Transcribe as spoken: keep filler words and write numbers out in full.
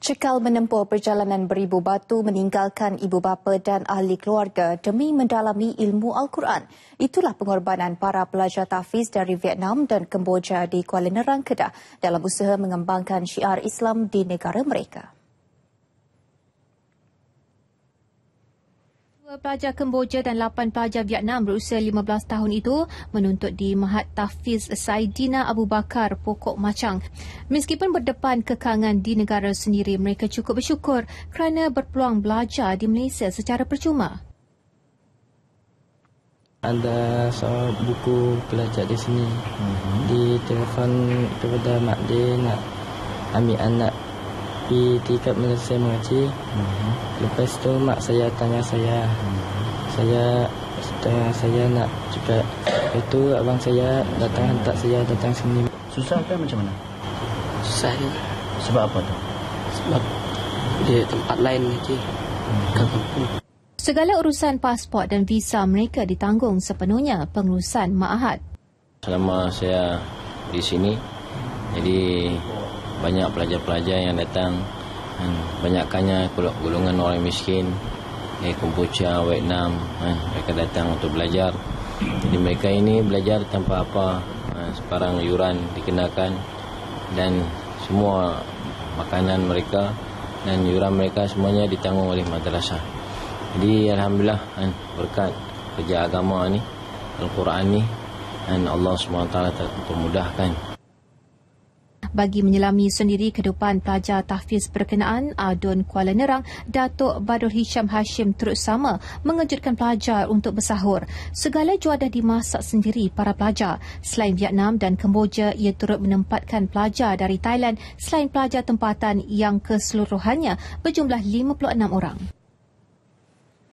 Cekal menempuh perjalanan beribu batu meninggalkan ibu bapa dan ahli keluarga demi mendalami ilmu Al-Quran. Itulah pengorbanan para pelajar tahfiz dari Vietnam dan Kemboja di Kuala Nerang, Kedah dalam usaha mengembangkan syiar Islam di negara mereka. Dua pelajar Kemboja dan lapan pelajar Vietnam berusia lima belas tahun itu menuntut di Mahat Tahfiz Saidina Abu Bakar Pokok Machang. Meskipun berdepan kekangan di negara sendiri, mereka cukup bersyukur kerana berpeluang belajar di Malaysia secara percuma. Ada soal buku belajar di sini. Mm-hmm. Di telefon kepada mak dia nak ambil anak pergi tingkat Malaysia mengaji. Mm-hmm. Lepas tu mak saya tanya saya. Mm-hmm. Saya tanya saya nak juga. Itu abang saya datang hantar saya datang sini. Susah ke macam mana? Susah je. Sebab apa tu? Sebab dia tempat lain je. Mm-hmm. Segala urusan pasport dan visa mereka ditanggung sepenuhnya pengurusan Ma'had. Selama saya di sini, jadi banyak pelajar-pelajar yang datang, banyakkannya golongan orang miskin, dari Kemboja, Vietnam, mereka datang untuk belajar. Jadi mereka ini belajar tanpa apa, sekarang yuran dikenakan dan semua makanan mereka dan yuran mereka semuanya ditanggung oleh madrasah. Jadi alhamdulillah kan, berkat kerja agama ni, Al-Quran ni, dan Allah subhanahu wa taala memudahkan. Bagi menyelami sendiri kehidupan pelajar tahfiz berkenaan, Adun Kuala Nerang, Datuk Badrul Hisham Hashim turut sama mengejutkan pelajar untuk bersahur. Segala juadah dimasak sendiri para pelajar. Selain Vietnam dan Kemboja, ia turut menempatkan pelajar dari Thailand selain pelajar tempatan yang keseluruhannya berjumlah lima puluh enam orang.